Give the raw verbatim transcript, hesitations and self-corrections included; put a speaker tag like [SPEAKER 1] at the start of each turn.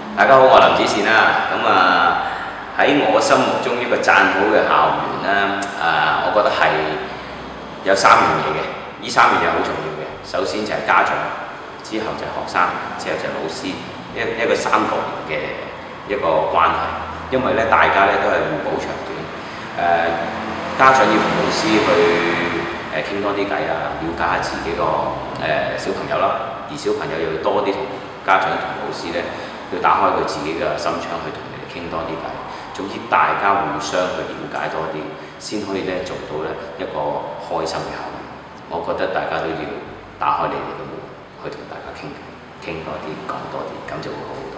[SPEAKER 1] 大家好，我係林子善啦。咁啊喺我心目中一個讚好嘅校園咧，啊，我覺得係有三樣嘢嘅。呢三樣嘢好重要嘅。首先就係家長，之後就係學生，之後就係老師，一一個三角形嘅一個關係。因為咧，大家咧都係互補長短。誒、呃，家長要同老師去誒傾、呃、多啲偈啊，了解下自己個誒、呃、小朋友啦。而小朋友又要多啲同家長同老師咧，要打開佢自己嘅心窗去同你哋傾多啲偈。總之大家互相去了解多啲，先可以咧做到咧一個開心嘅校園。我覺得大家都要打開你哋嘅門，去同大家傾傾多啲，講多啲，咁就會好。